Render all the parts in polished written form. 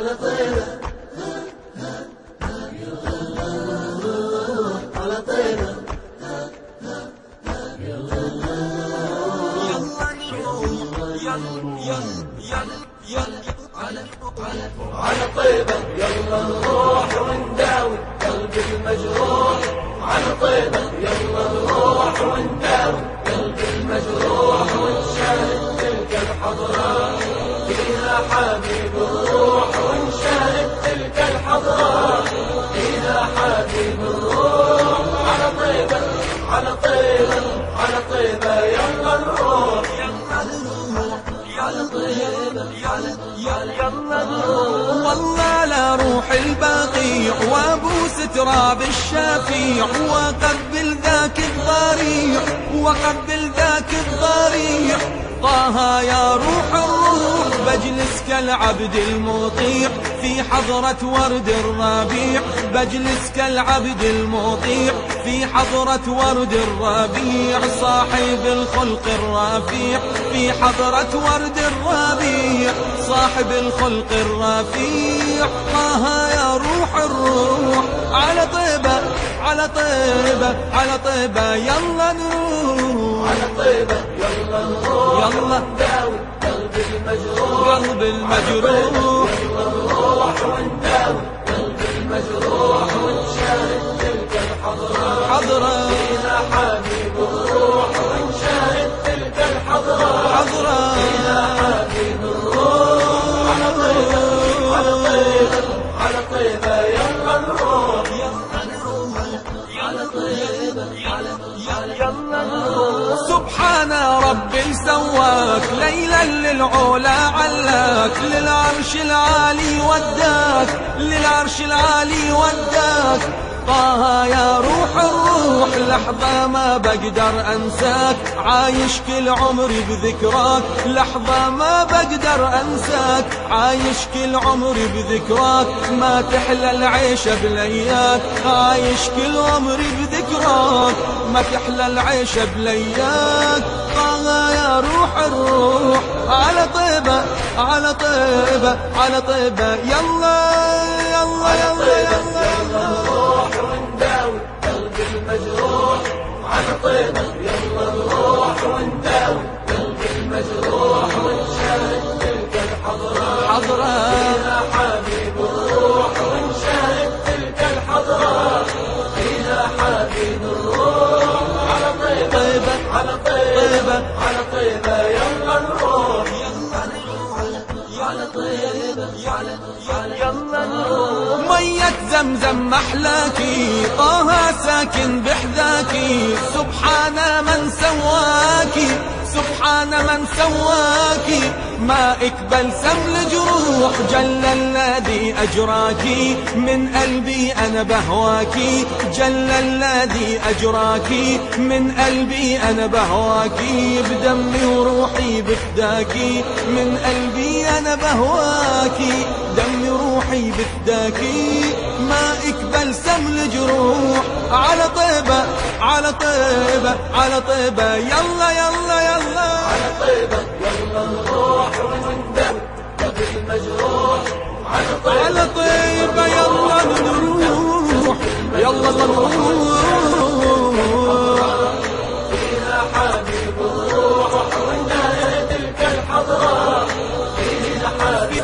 على طيبة على طيبة على طيبة يلا نروح ونداوي قلب المجروح. على طيبة يلا نروح ونداوي قلب المجروح ونشاهد تلك الحضارات فيها حبيب الروح. ونشاهد تلك الحضارات فيها حبيب الروح. على طيبة على طيبة على طيبة يلا نروح. على طيبة يلا نروح. والله لا روح البقيع وابوس تراب الشفيع وقبل ذاك الضريع وقبل ذاك الضريع. طه يا روح الروح بجلس كالعبد المطيع في حضرة ورد الربيع. بجلس كالعبد المطيع في حضرة ورد الربيع. صاحب الخلق الرفيع في حضرة ورد الربيع. صاحب الخلق الرفيع. طه يا روح الروح على طيبة على طيبة على طيبة يلا نروح. على طيبة يلا نروح يلا نداوي قلب المجروح. قلب المجروح يلا نروح ونداوي قلب المجروح ونشاهد تلك الحضارات حضرة فيها حبيب الروح. ونشاهد تلك الحضارات حضرة فيها حبيب الروح. على طيبة على طيبة على طيبة يلا نروح. على طيبة يلا نروح. سبحان ربي سواك ليلا للعلا علاك للعرش العالي وداك للعرش العالي وداك. طه يا روح الروح لحظة ما بقدر أنساك عايش كل عمري بذكراك. لحظة ما بقدر أنساك عايش كل عمري بذكراك. ما تحلى العيشة بلياك عايش كل عمري بذكراك. ما تحلى العيشة بلياك. طه يا روح الروح على طيبة على طيبة على طيبة يلا يلا يلا يلا نروح ونداوي قلب المجروح. على طيبة يلا نروح ونداوي قلب المجروح ونشاهد تلك الحضارات حضرة فيها حبيب الروح. ونشاهد تلك الحضارات فيها حبيب الروح. على طيبة على طيبة على طيبة يلا نروح. على طيبة يلا نروح. مية زمزم محلاكي طه ساكن بحذاكي. سبحان من سواكي سبحان من سواكي. مائك بلسم الجروح جل الذي أجراكي. من قلبي أنا بهواكي جل الذي أجراكي. من قلبي أنا بهواكي بدمي وروحي بفداكي. من قلبي أنا بهواكي دمي وروحي بفداكي. مائك بلسم الجروح على طيبة على طيبة على طيبة يلا يلا يلا. على طيبة يلا نروح ونداوي قلب المجروح. على طيبة يلا نروح يلا نروح. فيها حبيب الروح. ونشاهد تلك الحضارات فيها حبيب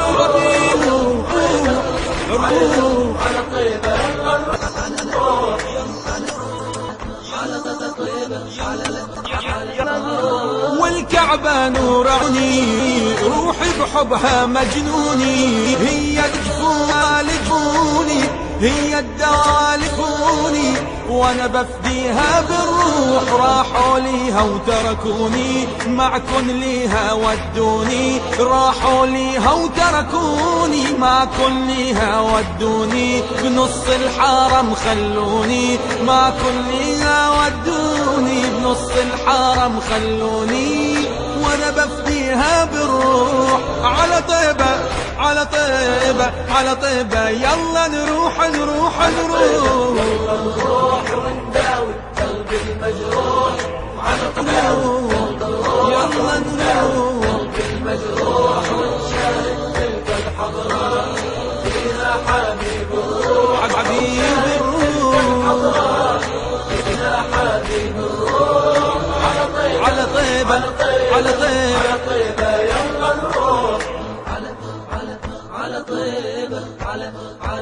الروح. على طيبة يلا نروح. على طيبة يلا نروح. والكعبة نور عيني روحي بحبها مجنوني. هي الجفون لجفوني هي الدواء لجفوني. وانا بفديها بالروح راحوا ليها وتركوني. معكن ليها ودوني راحوا ليها وتركوني. معكن ليها ودوني بنص الحرم خلوني. معكن ليها ودوني بنص الحرم خلوني. وانا بفديها بالروح على طيبة على طيبة على طيبة يلا نروح نروح نروح. يلا نروح ونداوي قلب المجروح. على طيبة يلا نروح قلب المجروح ونشاهد تلك الحضارات هذه الروح على طيبة على طيبة على طيبة على طيبة يلا نروح على طيبة على